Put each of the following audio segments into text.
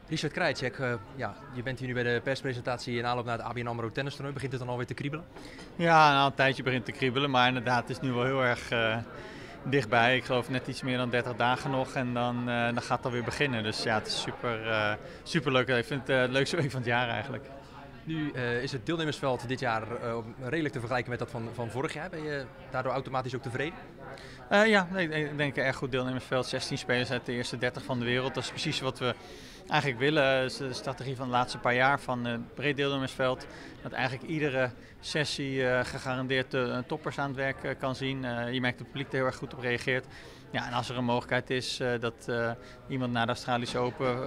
Richard Krajicek, je bent hier nu bij de perspresentatie in aanloop naar het ABN AMRO tennistoernooi. Begint het dan alweer te kriebelen? Ja, nou, een tijdje begint te kriebelen, maar inderdaad, het is nu wel heel erg dichtbij. Ik geloof net iets meer dan 30 dagen nog en dan gaat het alweer beginnen. Dus ja, het is super leuk. Ik vind het het leukste week van het jaar eigenlijk. Nu is het deelnemersveld dit jaar redelijk te vergelijken met dat van vorig jaar. Ben je daardoor automatisch ook tevreden? Ja, nee, ik denk een erg goed deelnemersveld. 16 spelers uit de eerste 30 van de wereld. Dat is precies wat we eigenlijk willen. Dat is de strategie van de laatste paar jaar van het breed deelnemersveld. Dat eigenlijk iedere sessie gegarandeerd toppers aan het werk kan zien. Je merkt dat het publiek er heel erg goed op reageert. Ja, en als er een mogelijkheid is dat iemand naar de Australische Open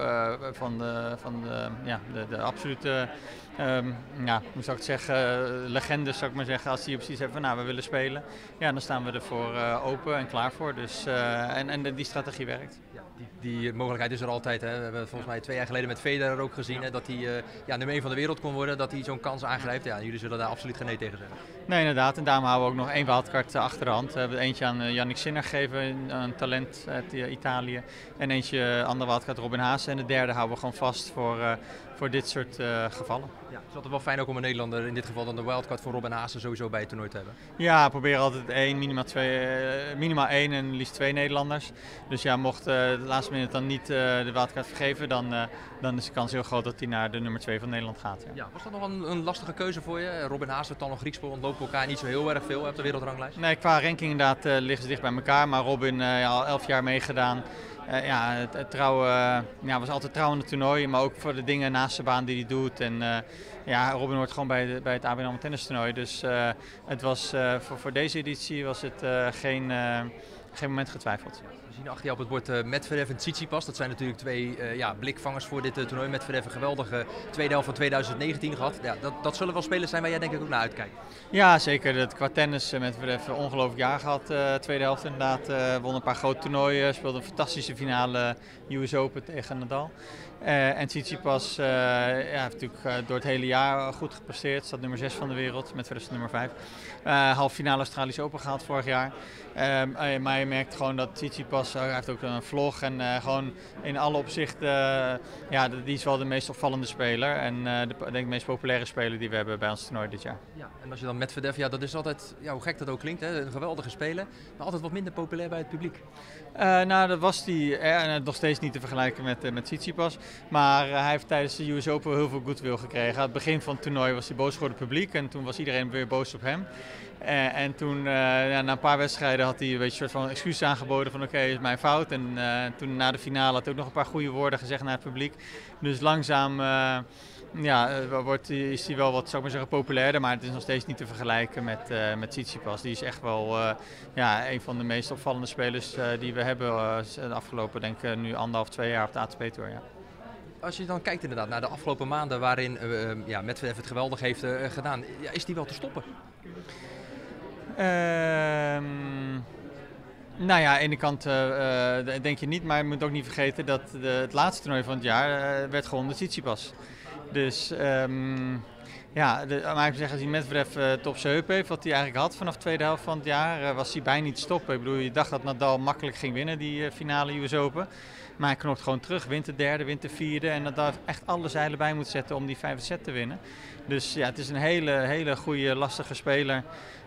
de absolute, hoe zou ik het zeggen, legendes zou ik maar zeggen, als die precies hebben van nou we willen spelen, ja, dan staan we ervoor open en klaar voor. Dus, en die strategie werkt. Ja, die mogelijkheid is er altijd. Hè. We hebben volgens mij 2 jaar geleden met Federer ook gezien hè, dat hij nummer 1 van de wereld kon worden, dat hij zo'n kans aangrijpt. Ja, jullie zullen daar absoluut geen nee tegen zeggen. Nee, inderdaad. En daarom houden we ook nog 1 wildcard achter de hand. We hebben eentje aan Yannick Sinner gegeven, een talent uit Italië. En eentje andere wildcard Robin Haase. En de derde houden we gewoon vast voor dit soort gevallen. Ja, het is altijd wel fijn ook om een Nederlander, in dit geval dan de wildcard voor Robin Haase, sowieso bij het toernooi te hebben. Ja, we proberen altijd 1, minimaal 1 en liefst 2 Nederlanders. Dus ja, mocht de laatste minuut dan niet de wildcard vergeven, dan is de kans heel groot dat hij naar de nummer 2 van Nederland gaat. Ja. Ja, was dat nog een lastige keuze voor je? Robin Haase, dan nog Grieks, ontlopen elkaar niet zo heel erg veel op de wereldranglijst? Nee, qua ranking inderdaad liggen ze dicht bij elkaar, maar Robin al 11 jaar meegedaan. Het trouwen, was altijd trouw in het toernooi, maar ook voor de dingen naast de baan die hij doet. En Robin hoort gewoon bij het ABN AMRO tennistoernooi. Dus het was, voor deze editie was het geen moment getwijfeld. We zien achter jou op het bord Medvedev en Tsitsipas. Dat zijn natuurlijk 2 blikvangers voor dit toernooi. Medvedev een geweldige tweede helft van 2019 gehad. Ja, dat zullen wel spelers zijn waar jij denk ik ook naar uitkijkt. Ja, zeker. Qua tennis Medvedev een ongelooflijk jaar gehad. Tweede helft inderdaad. Won een paar grote toernooien. Speelde een fantastische finale US Open tegen Nadal. En Tsitsipas heeft natuurlijk door het hele jaar goed gepresteerd. Staat nummer 6 van de wereld, Medvedev is nummer 5. Halve finale Australische Open gehaald vorig jaar. Maar je merkt gewoon dat Tsitsipas, hij heeft ook een vlog en gewoon in alle opzichten, die is wel de meest opvallende speler. En denk de meest populaire speler die we hebben bij ons toernooi dit jaar. Ja, en als je dan Medvedev, dat is altijd, hoe gek dat ook klinkt, hè, een geweldige speler, maar altijd wat minder populair bij het publiek. Dat was die nog steeds niet te vergelijken met Tsitsipas. Maar hij heeft tijdens de US Open heel veel goodwill gekregen. Aan het begin van het toernooi was hij boos voor het publiek en toen was iedereen weer boos op hem. En toen, na een paar wedstrijden had hij een soort van excuus aangeboden van oké, is mijn fout. En toen na de finale had hij ook nog een paar goede woorden gezegd naar het publiek. Dus langzaam is hij wel wat, zou ik maar zeggen, populairder. Maar het is nog steeds niet te vergelijken met Tsitsipas. Die is echt wel een van de meest opvallende spelers die we hebben de afgelopen, denk ik, nu 1,5-2 jaar op de ATP Tour. Ja. Als je dan kijkt inderdaad naar de afgelopen maanden waarin Medvedev het geweldig heeft gedaan, is die wel te stoppen? Aan de ene kant denk je niet, maar je moet ook niet vergeten dat het laatste toernooi van het jaar werd gewonnen door Tsitsipas. Dus maar ik zeg, als hij Medvedev het op zijn heup heeft, wat hij eigenlijk had vanaf de tweede helft van het jaar, was hij bijna niet te stoppen. Ik bedoel, je dacht dat Nadal makkelijk ging winnen, die finale US Open. Maar hij knokt gewoon terug, wint de derde, wint de vierde. En dat daar echt alle zeilen bij moet zetten om die 5e set te winnen. Dus ja, het is een hele goede, lastige speler.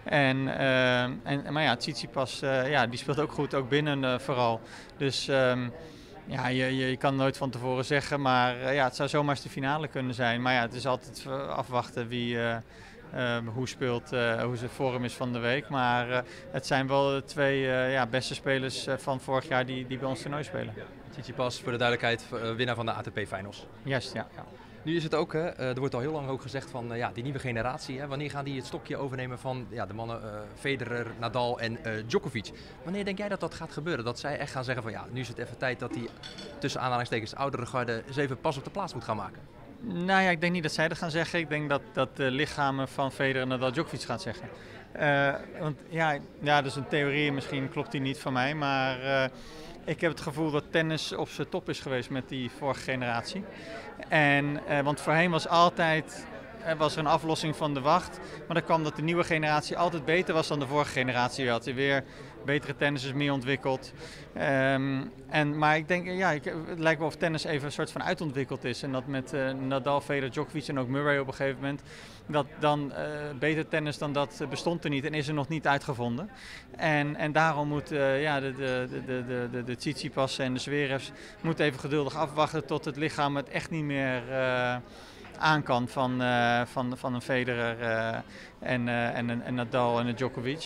Maar Tsitsipas, die speelt ook goed, ook binnen vooral. Dus je kan nooit van tevoren zeggen, maar het zou zomaar eens de finale kunnen zijn. Maar ja, het is altijd afwachten wie hoe speelt, hoe zijn vorm is van de week. Maar het zijn wel de 2 beste spelers van vorig jaar die bij ons toernooi spelen. Tsitsipas, voor de duidelijkheid, winnaar van de ATP Finals. Juist, ja. Nu is het ook, er wordt al heel lang ook gezegd van die nieuwe generatie. Hè, wanneer gaan die het stokje overnemen van de mannen Federer, Nadal en Djokovic? Wanneer denk jij dat dat gaat gebeuren? Dat zij echt gaan zeggen van nu is het even tijd dat die tussen aanhalingstekens oudere garde eens even pas op de plaats moet gaan maken? Nou ja, ik denk niet dat zij dat gaan zeggen. Ik denk dat de lichamen van Federer en Nadal Djokovic gaan zeggen. Want dat is een theorie, misschien klopt die niet van mij, maar ik heb het gevoel dat tennis op zijn top is geweest met die vorige generatie. Want voorheen was altijd was er een aflossing van de wacht. Maar dat kwam dat de nieuwe generatie altijd beter was dan de vorige generatie. Je had weer betere tennissers, meer ontwikkeld. Maar ik denk, het lijkt wel of tennis even een soort van uitontwikkeld is. En dat met Nadal, Federer, Djokovic en ook Murray op een gegeven moment. Dat dan beter tennis dan dat bestond er niet en is er nog niet uitgevonden. En daarom moet de Tsitsipas en de Zverevs moeten even geduldig afwachten tot het lichaam het echt niet meer aan kan van een Federer en een Nadal en een Djokovic.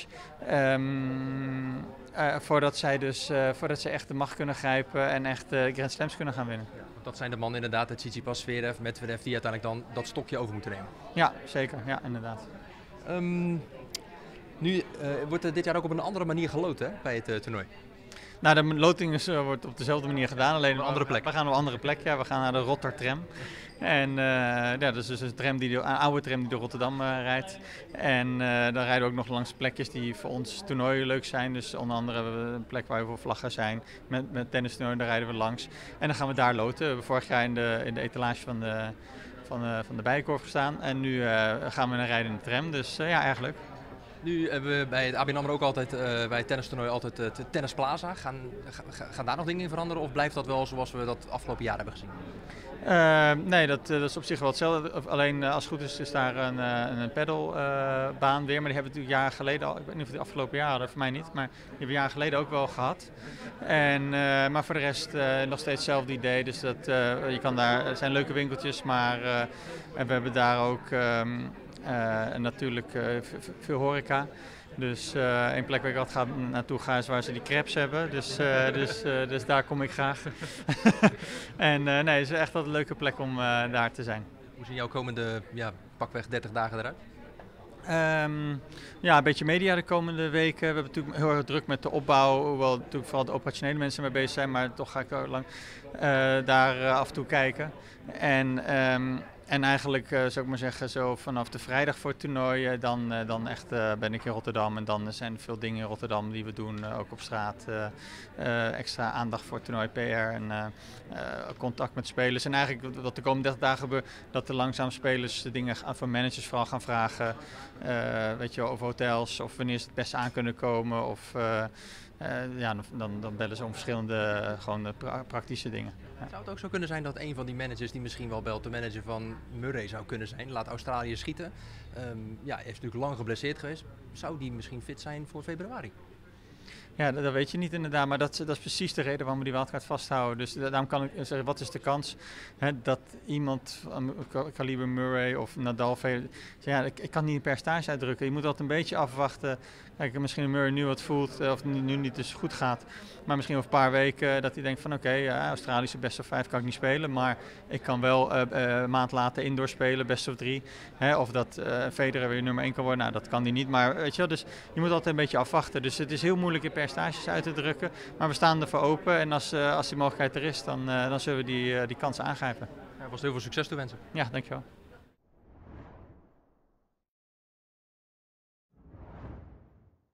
Voordat zij echt de macht kunnen grijpen en echt Grand Slams kunnen gaan winnen. Ja, dat zijn de mannen inderdaad, het Tsitsipas, Zverev, Medvedev, die uiteindelijk dan dat stokje over moeten nemen. Ja, zeker. Ja, inderdaad. Nu wordt er dit jaar ook op een andere manier geloten, hè, bij het toernooi. Nou, de loting wordt op dezelfde manier gedaan, alleen op een andere plek. We gaan op een andere plek, ja. We gaan naar de Rotterdam. En dat is dus een oude tram die door Rotterdam rijdt. En dan rijden we ook nog langs plekjes die voor ons toernooien leuk zijn. Dus onder andere een plek waar veel vlaggen zijn. Met tennistoernooien, daar rijden we langs. En dan gaan we daar loten. We hebben vorig jaar in de etalage van de Bijenkorf gestaan. En nu gaan we naar rijden in de tram. Dus ja, erg leuk. Nu hebben we bij het ABN AMRO ook altijd, bij het tennistoernooi altijd de Tennisplaza. Gaan daar nog dingen in veranderen of blijft dat wel zoals we dat afgelopen jaar hebben gezien? Nee, dat is op zich wel hetzelfde. Alleen als het goed is daar een paddlebaan weer. Maar die hebben we natuurlijk jaren geleden al. Ik weet niet of die afgelopen jaar hadden, voor mij niet. Maar die hebben we jaren geleden ook wel gehad. Maar voor de rest nog steeds hetzelfde idee. Dus je kan daar, er zijn leuke winkeltjes, maar we hebben daar ook natuurlijk veel horeca. Dus een plek waar ik altijd naartoe ga is waar ze die crepes hebben. Dus daar kom ik graag. En het is echt wel een leuke plek om daar te zijn. Hoe zien jouw komende pakweg 30 dagen eruit? Een beetje media de komende weken. We hebben natuurlijk heel erg druk met de opbouw. Hoewel natuurlijk vooral de operationele mensen mee bezig zijn. Maar toch ga ik ook lang daar af en toe kijken. En eigenlijk zou ik maar zeggen, zo vanaf de vrijdag voor het toernooi, dan echt ben ik in Rotterdam. En dan zijn er veel dingen in Rotterdam die we doen, ook op straat. Extra aandacht voor het toernooi, PR en contact met spelers. En eigenlijk wat de komende 30 dagen gebeurt, dat de langzaam spelers de dingen van managers vooral gaan vragen. Over hotels of wanneer ze het beste aan kunnen komen. Of dan bellen ze om verschillende praktische dingen. Ja. Zou het ook zo kunnen zijn dat een van die managers die misschien wel belt, de manager van Murray zou kunnen zijn, laat Australië schieten. Hij is natuurlijk lang geblesseerd geweest. Zou die misschien fit zijn voor februari? Ja, dat weet je niet inderdaad, maar dat is precies de reden waarom we die wildcard vasthouden. Dus daarom kan ik zeggen, wat is de kans dat iemand van kaliber Murray of Nadal, ik kan niet een percentage uitdrukken. Je moet altijd een beetje afwachten. Kijk, misschien Murray nu wat voelt of nu niet dus goed gaat. Maar misschien over een paar weken dat hij denkt van Australische best of 5 kan ik niet spelen. Maar ik kan wel een maand later indoor spelen, best of 3. Of dat Federer weer nummer 1 kan worden. Nou, dat kan hij niet. Maar weet je wel, dus je moet altijd een beetje afwachten. Dus het is heel moeilijk in percentages uit te drukken. Maar we staan ervoor open. En als die mogelijkheid er is, dan zullen we die kans aangrijpen. Ja, was heel veel succes toewensen. Ja, dankjewel.